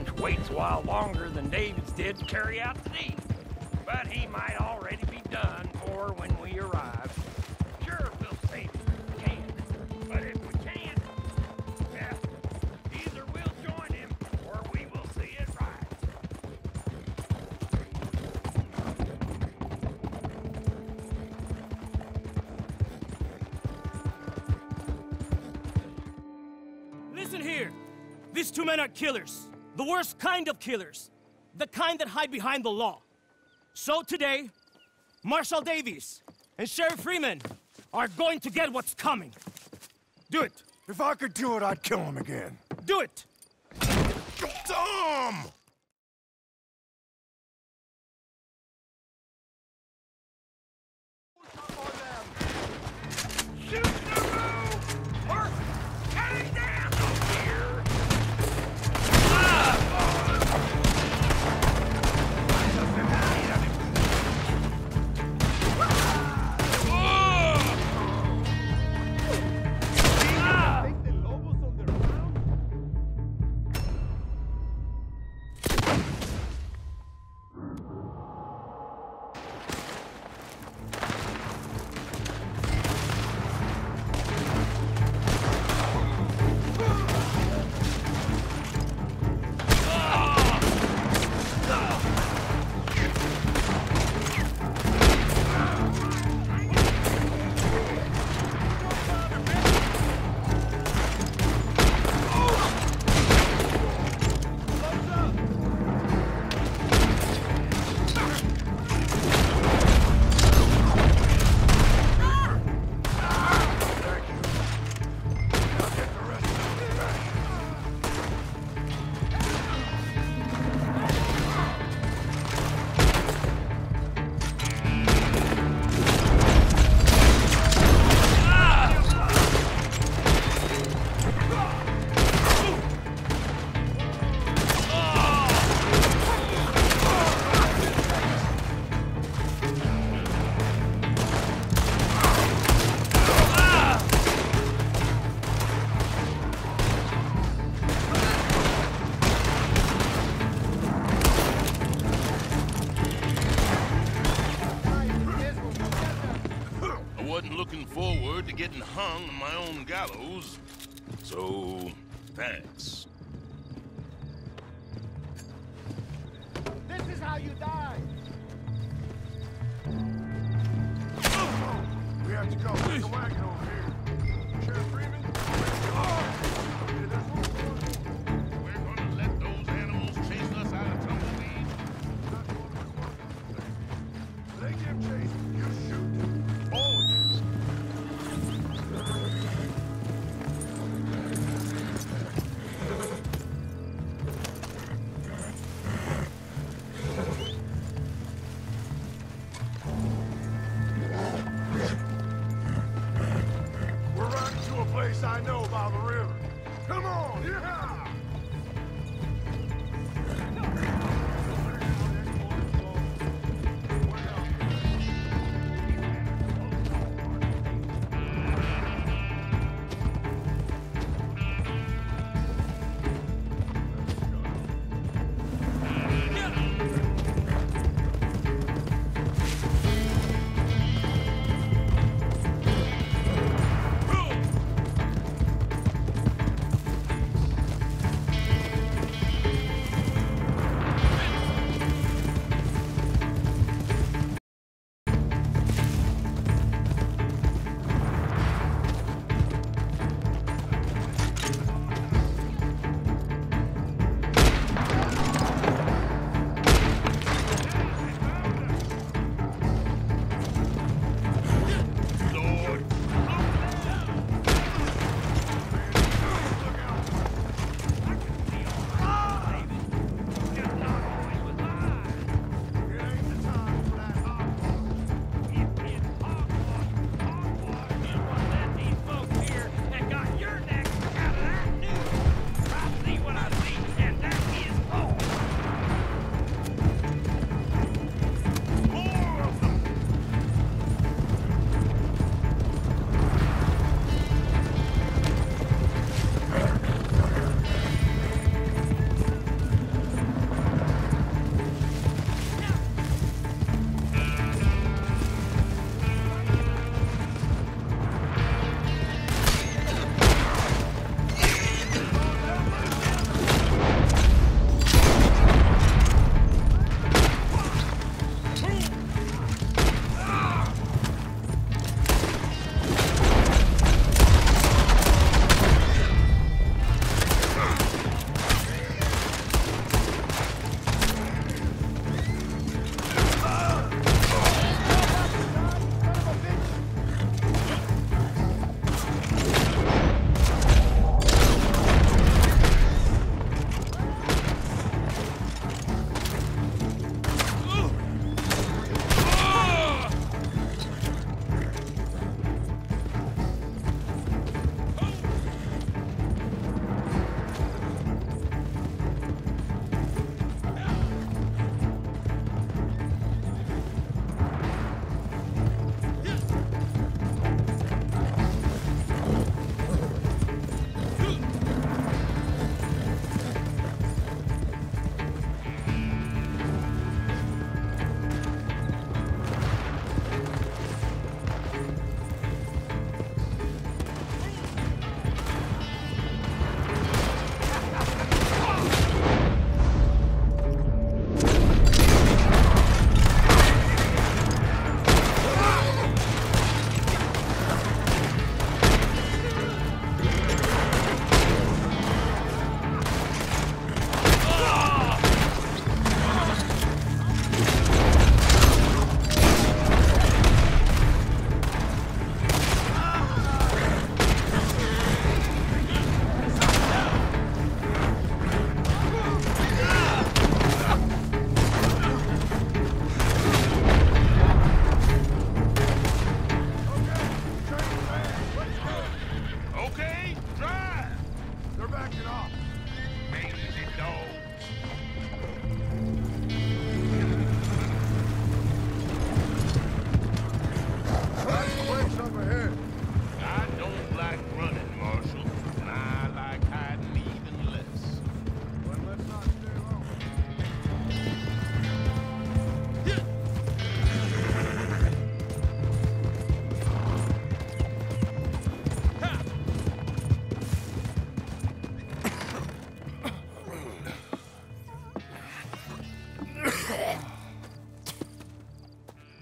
waits a while longer than David's did to carry out the deed. But he might already be done for when we arrive. Sure, we'll save it if we can. But if we can't, well, either we'll join him or we will see it right. Listen here. These two men are killers. The worst kind of killers. The kind that hide behind the law. So today, Marshal Davies and Sheriff Freeman are going to get what's coming. Do it. If I could do it, I'd kill him again. Do it. Tom! Shoot the move! Or cut it down here! Looking forward to getting hung on my own gallows, so thanks. This is how you die! We have to go. There's a wagon over here. Sheriff Freeman? We're gonna let those animals chase us out of Tumbleweed. They give chase, you shoot. Always.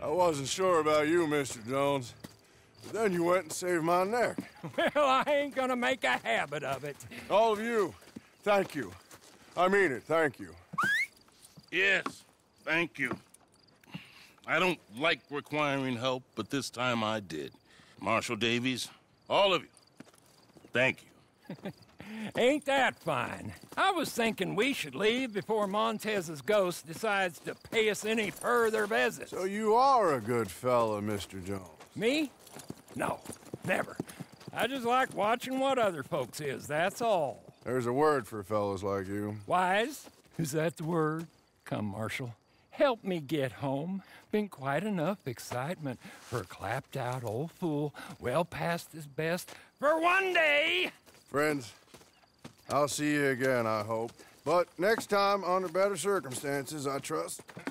I wasn't sure about you, Mr. Jones. But then you went and saved my neck. Well, I ain't gonna make a habit of it. All of you, thank you. I mean it, thank you. Yes, thank you. I don't like requiring help, but this time I did. Marshal Davies, all of you, thank you. Ain't that fine? I was thinking we should leave before Montez's ghost decides to pay us any further visits. So you are a good fella, Mr. Jones. Me? No, never. I just like watching what other folks is, that's all. There's a word for fellas like you. Wise? Is that the word? Come, Marshal. Help me get home. Been quite enough excitement for a clapped-out old fool well past his best for one day. Friends, I'll see you again, I hope. But next time, under better circumstances, I trust.